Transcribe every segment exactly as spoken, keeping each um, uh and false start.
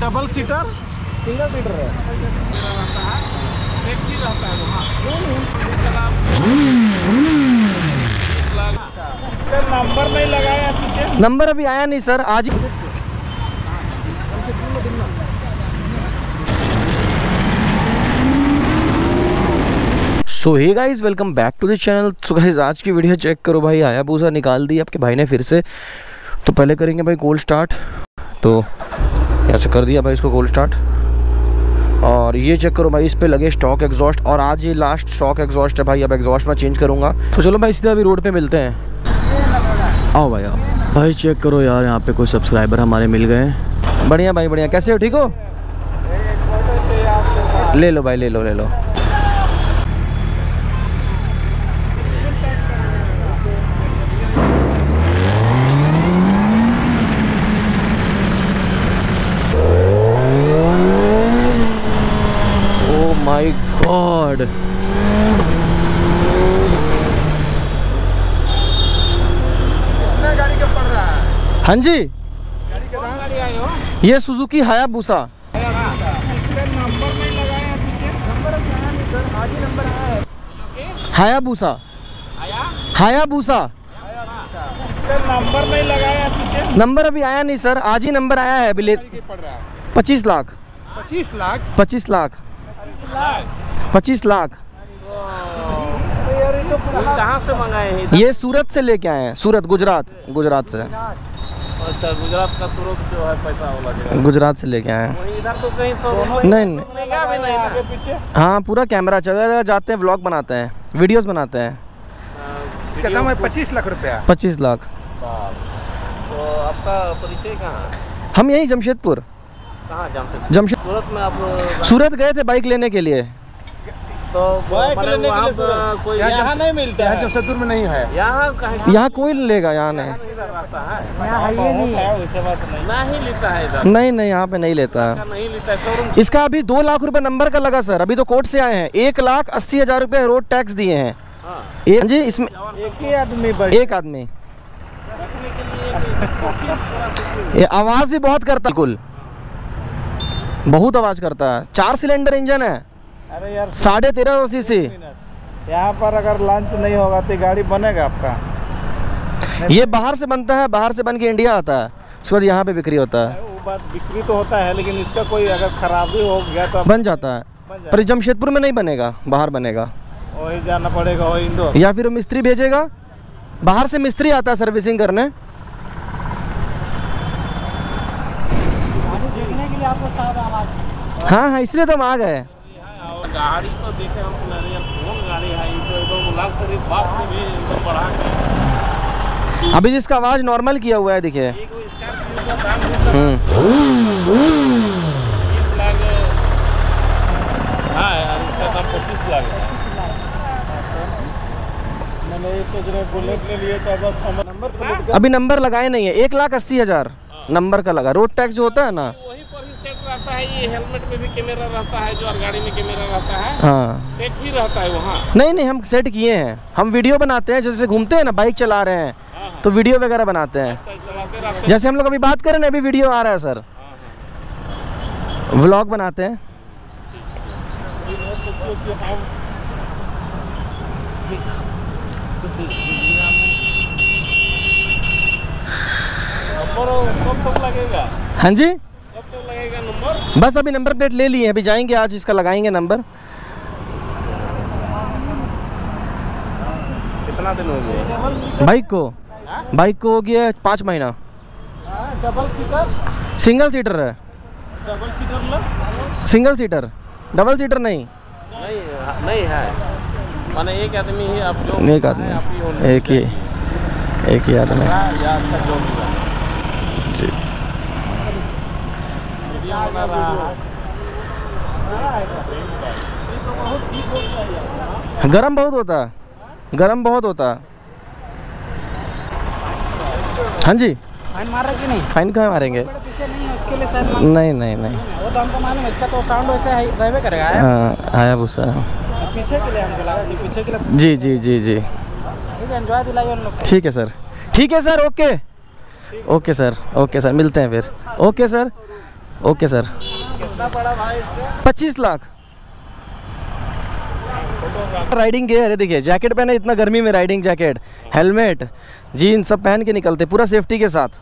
Double seater single seater है। Safety रहता है वहाँ। इसका नंबर नहीं लगाया पीछे। नंबर अभी आया नहीं सर, आज ही। So hey guys, welcome back to the channel. So guys, आज की वीडियो चेक करो भाई, हायाबुसा निकाल दी आपके भाई ने फिर से। तो पहले करेंगे भाई कोल्ड स्टार्ट। तो ऐसे कर दिया भाई इसको कोल्ड स्टार्ट। और ये चेक करो भाई, इस पे लगे स्टॉक एग्जॉस्ट, और आज ये लास्ट स्टॉक एग्जॉस्ट है भाई। अब एग्जॉस्ट मैं चेंज करूँगा। तो चलो भाई सीधे अभी रोड पे मिलते हैं। आओ भाई आओ भाई, चेक करो यार, यहाँ पे कोई सब्सक्राइबर हमारे मिल गए हैं। बढ़िया भाई बढ़िया, कैसे हो? ठीक हो? ले लो भाई, ले लो ले लो। माय गॉड, गाड़ी का पड़ रहा है। हाँ जी, गाड़ी का कहाँ गाड़ी आई हो? ये सुजुकी हायाबुसा। नंबर नहीं लगाया पीछे। नंबर आया नहीं सर, आज ही नंबर आया है। हायाबुसा आया? हायाबुसा। इसका नंबर नहीं लगाया पीछे। नंबर अभी आया नहीं सर, आज ही नंबर आया है। अभी ले पड़ रहा है पच्चीस लाख पच्चीस लाख पच्चीस लाख पच्चीस लाख। कहाँ से मंगाए हैं? ये सूरत से लेके आए हैं, सूरत गुजरात गुजरात से। अच्छा, गुजरात का सूरत जो है पैसा वाला जगह, गुजरात से लेके आए हैं। वहीं इधर तो कहीं सौ नहीं नहीं, भी नहीं आगे पीछे। हाँ पूरा कैमरा चलेगा, जाते हैं व्लॉग बनाते हैं, वीडियोस बनाते हैं। इसका दाम है पच्चीस लाख रुपया। पच्चीस लाख। तो आपका परिचय कहाँ है? हम यही जमशेदपुर। कहाँ जमशेदपुर? जमशेद सूरत में आप सूरत गए थे बाइक लेने के लिए। तो मतलब वहाँ पर कोई यहाँ नहीं मिलता है? जमशेदपुर में नहीं है। यहाँ कहीं यहाँ कोई नहीं लेगा, यहाँ नहीं। रहता है, यहाँ ये नहीं है, वैसे बात नहीं ना ही लेता है इधर। नहीं नहीं, यहाँ पे नहीं लेता है, नहीं लेता है शोरूम। इसका अभी दो लाख रुपए नंबर का लगा सर। अभी तो कोर्ट से आए हैं, एक लाख अस्सी हजार रुपए रोड टैक्स दिए हैं। एक जी, इसमें एक ही आदमी एक आदमी। ये आवाज भी बहुत करता है, बिल्कुल बहुत आवाज करता है। चार सिलेंडर इंजन है। अरे यार, साढ़े तेरह सौ सीसी। यहाँ पर अगर लंच नहीं होगा तो गाड़ी बनेगा आपका? ये बाहर से बनता है, बाहर से बन के इंडिया आता है, उसके बाद यहाँ पे बिक्री होता है। वो बात बिक्री तो होता है, लेकिन इसका कोई अगर खराबी हो गया तो बन जाता है, पर जमशेदपुर में नहीं बनेगा, बाहर बनेगा। वही जाना पड़ेगा, वही इंदौर। या फिर वो मिस्त्री भेजेगा, बाहर से मिस्त्री आता है सर्विसिंग करने। देखने के लिए आपको हाँ हाँ, इसलिए तो हम आ गए। गाड़ी को देखे हम कौन गाड़ी है, तो एकदम लाख से बात से भी एकदम बढ़ा के। अभी जिसका आवाज नॉर्मल किया हुआ है देखिए। एक स्कॉर्पियो का दाम है सर बीस लाख हाँ यार, इसका दाम पच्चीस लाख है। मैंने ये सोच रहे बुलेट ले लिए तो बस हम नंबर प्लेट अभी नंबर लगाए नहीं है। एक लाख अस्सी हजार नंबर का लगा। रोड टैक्स जो होता है ना, वहीं पर ही सेट रहता है। ये हेलमेट में भी कैमरा रहता है, जो गाड़ी में कैमरा रहता है, हाँ सेट ही रहता है वहाँ। नहीं नहीं, हम सेट किए हैं। हम वीडियो बनाते हैं, जैसे घूमते हैं ना, बाइक चला रहे हैं तो वीडियो वगैरह बनाते हैं। चलाते रहते जैसे हम लोग अभी बात करें ना, अभी वीडियो आ रहा है सर, व्लॉग बनाते हैं। कब तक लगेगा? हाँ जी, कब तक लगेगा नंबर? बस अभी नंबर प्लेट ले लिए, अभी जाएंगे आज इसका लगाएंगे नंबर। कितना दिन हो गया बाइक को बाइक को हो गया पाँच महीना। डबल सीटर सिंगल सीटर है। डबल सीटर लो। सिंगल सीटर, डबल सीटर नहीं। नहीं नहीं है, माने एक आदमी ही आप जो एक आदमी, एक ही एक ही आदमी जी। बना रहा है। गरम बहुत होता है, गरम बहुत होता है। हाँ जी, फाइन मार रहा कि नहीं? फाइन कहाँ मारेंगे? पीछे नहीं है उसके लिए सर। नहीं नहीं नहीं, वो तो हमको मालूम है, इसका तो साउंड वैसे रहबे करेगा। हाँ हायाबुसा पीछे के लिए हमको लगा कि पीछे के लिए। जी जी जी जी, ठीक है, एंजॉय दिलाइए उन लोग। ठीक है सर, ठीक है sir, okay okay sir, okay sir, मिलते हैं फिर। Okay sir, okay sir. कितना पड़ा भाई इसका? पच्चीस लाख। राइडिंग गियर है, देखिए जैकेट पहने, इतना गर्मी में राइडिंग जैकेट, हेलमेट, जीन्स सब पहन के निकलते पूरा सेफ्टी के साथ।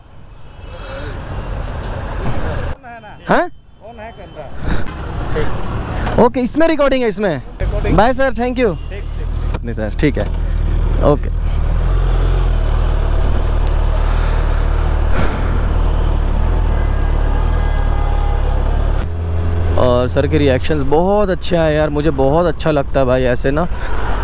हाँ कौन है कैमरा? ओके, इसमें रिकॉर्डिंग है इसमें। Bye sir, thank you. ठीक ठीक नहीं सर, ठीक है, ओके। और सर के रिएक्शंस बहुत अच्छे हैं यार, मुझे बहुत अच्छा लगता है भाई ऐसे ना,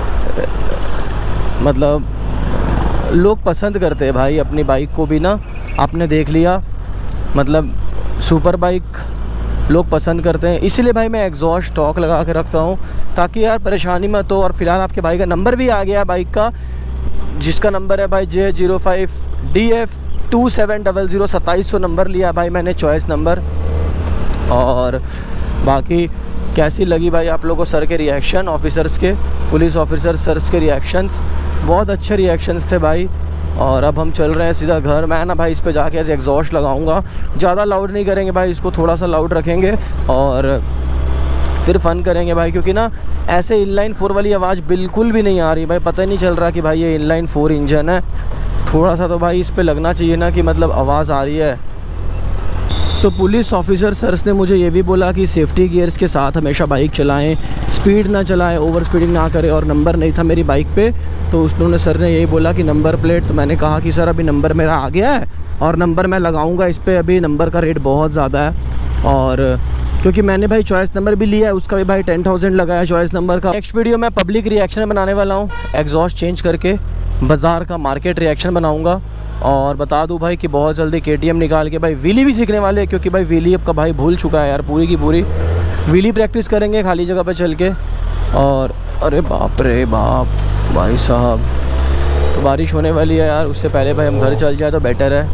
मतलब लोग पसंद करते हैं भाई अपनी बाइक को भी ना। आपने देख लिया, मतलब सुपर बाइक लोग पसंद करते हैं, इसीलिए भाई मैं एग्जॉस्ट स्टॉक लगा के रखता हूँ ताकि यार परेशानी मत हो। और फिलहाल आपके भाई का नंबर भी आ गया बाइक का, जिसका नंबर है भाई J zero five D F two seven double zero, सत्ताईस सौ नंबर लिया भाई मैंने, चॉइस नंबर। और बाकी कैसी लगी भाई आप लोगों को सर के रिएक्शन, ऑफिसर्स के, पुलिस ऑफिसर सर्स के रिएक्शंस? बहुत अच्छे रिएक्शंस थे भाई। और अब हम चल रहे हैं सीधा घर। मैं ना भाई इस पे जाके ऐसे एग्जॉस्ट लगाऊंगा, ज़्यादा लाउड नहीं करेंगे भाई, इसको थोड़ा सा लाउड रखेंगे और फिर फ़न करेंगे भाई, क्योंकि ना ऐसे इनलाइन फोर वाली आवाज़ बिल्कुल भी नहीं आ रही भाई, पता ही नहीं चल रहा कि भाई ये इनलाइन फोर इंजन है। थोड़ा सा तो भाई इस पे लगना चाहिए ना कि मतलब आवाज़ आ रही है। तो पुलिस ऑफिसर सर्स ने मुझे ये भी बोला कि सेफ्टी गियर्स के साथ हमेशा बाइक चलाएं, स्पीड ना चलाएं, ओवर स्पीडिंग ना करें। और नंबर नहीं था मेरी बाइक पे, तो उन्होंने सर ने यही बोला कि नंबर प्लेट। तो मैंने कहा कि सर अभी नंबर मेरा आ गया है और नंबर मैं लगाऊंगा इस पर, अभी नंबर का रेट बहुत ज़्यादा है। और क्योंकि मैंने भाई चॉइस नंबर भी लिया है, उसका भी भाई टेन थाउजेंड लगाया चॉइस नंबर का। नेक्स्ट वीडियो में पब्लिक रिएक्शन बनाने वाला हूँ, एग्जॉस्ट चेंज करके बाज़ार का मार्केट रिएक्शन बनाऊँगा। और बता दूं भाई कि बहुत जल्दी के टी एम निकाल के भाई व्हीली भी सीखने वाले हैं, क्योंकि भाई व्हीली अब का भाई भूल चुका है यार, पूरी की पूरी व्हीली प्रैक्टिस करेंगे खाली जगह पे चल के। और अरे बाप रे बाप भाई साहब, तो बारिश होने वाली है यार, उससे पहले भाई हम घर चल जाए तो बेटर है।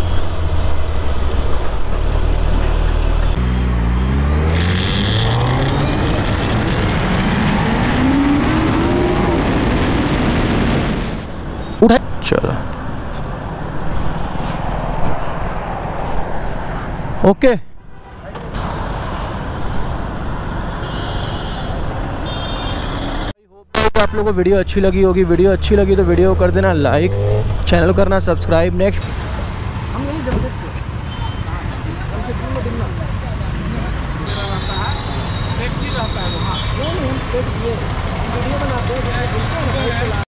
उठा, चलो ओके। आप लोगों को वीडियो अच्छी लगी होगी, वीडियो अच्छी लगी तो वीडियो को कर देना लाइक, चैनल करना सब्सक्राइब। नेक्स्ट हम नहीं जब सेफ्टी रहता है वहाँ। वीडियो बनाते हैं।